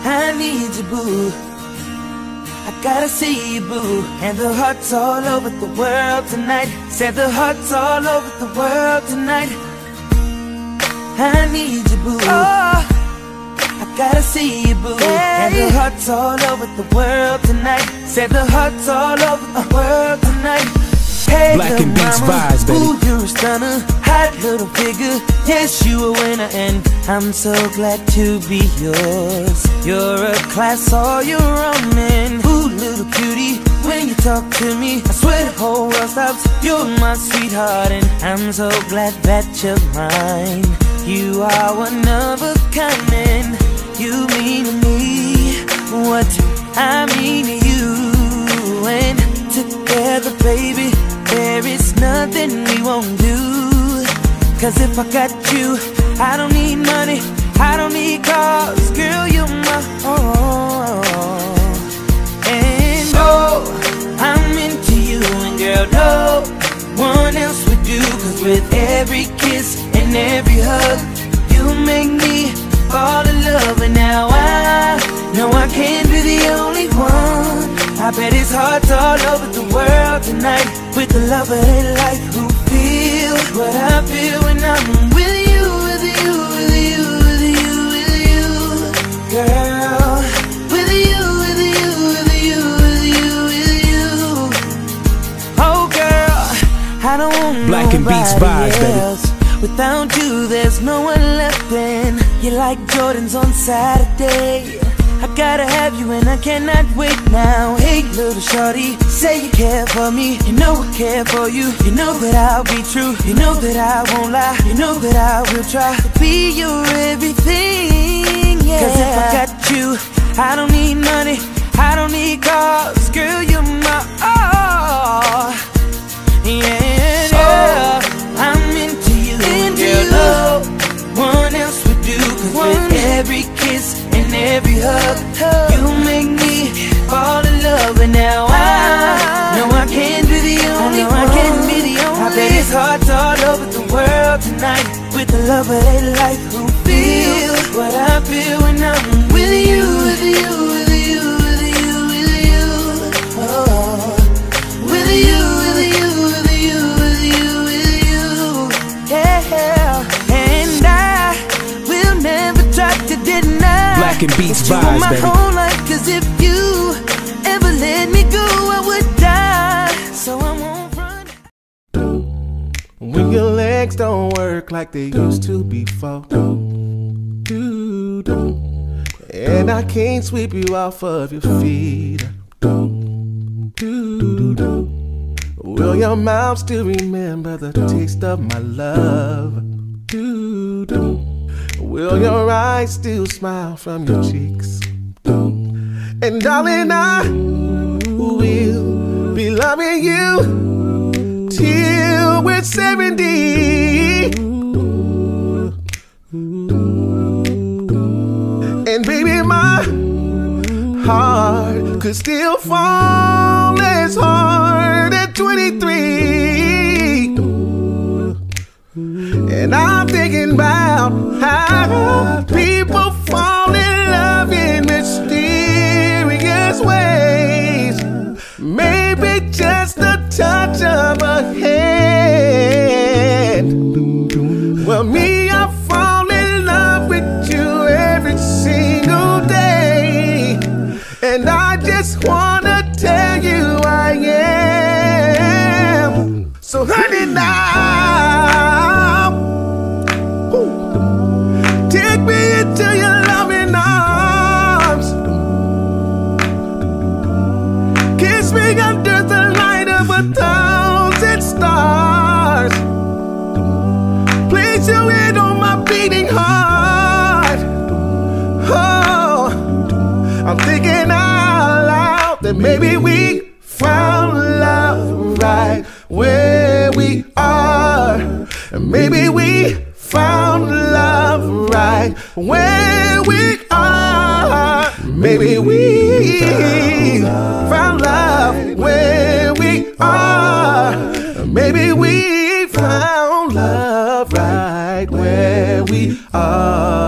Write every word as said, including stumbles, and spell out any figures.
I need you, boo. I gotta see you, boo. And the hearts all over the world tonight. Said the hearts all over the world tonight. I need you, boo. Oh, I gotta see you, boo. Hey. And the hearts all over the world tonight. Said the hearts all over the world tonight. Hey, Black and Beats vibes, baby. Ooh, you're a stunner, hot little figure. Yes, you a winner, and I'm so glad to be yours. You're a class all your own, and ooh, little cutie, when you talk to me, I swear the whole world stops. You're my sweetheart, and I'm so glad that you're mine. You are one of a kind, and you mean to me what I mean to you. And together, baby, there is nothing we won't do. Cause if I got you, I don't need money, I don't need cars. Girl, you're my all. And oh, I'm into you, and girl, no one else would do. Cause with every kiss and every hug, you make me fall in love. And now I know I can't be the only one. I bet it's hearts all over the world tonight, with the love of their life who feel what I feel when I'm with you, with you, with you, with you, with you, girl. With you, with you, with you, with you, with you. Oh girl, I don't want Black and Beats vibes, else. Baby. Without you, there's no one left, and you're like Jordans on Saturday. I gotta have you and I cannot wait now. Hey little shorty, say you care for me. You know I care for you. You know that I'll be true. You know that I won't lie. You know that I will try to be your everything, yeah. Cause if I got you, I don't need money, I don't need cars. Girl, you're my all. Yeah, yeah. I'm into you, into girl, you. No one else would do. Cause one. With every kiss and every hug, you make me fall in love. And now I know I can't be the only one. I can't be the only. I bet it's hearts all over the world tonight, with the love of their life who feel what I feel when I'm with you, with you, with you, with you, with you. Oh, with you, with you, with you, with you, with you. Yeah, and I will never try to deny Black and Beats vibes, baby. My whole life, cause if you ever let me go, I would die. So I won't run. When your legs don't work like they used to before, do, do. And I can't sweep you off of your feet, do, do, do. Will your mouth still remember the taste of my love, do, do. Will your eyes still smile from your cheeks? And darling, I will be loving you till we're seventy. And baby, my heart could still fall as hard at twenty-three. And I'm thinking about how people fall in love in mysterious ways. Maybe just a touch of a hand. Well, me, I fall in love with you every single day. And I just wanna tell you I am. So honey, now take me into your loving arms. Kiss me under the light of a thousand stars. Place you in on my beating heart. Oh, I'm thinking out loud that maybe we found love right where we are. And maybe we found love right where we are. Maybe we found love where we are. Maybe we found love right where we are.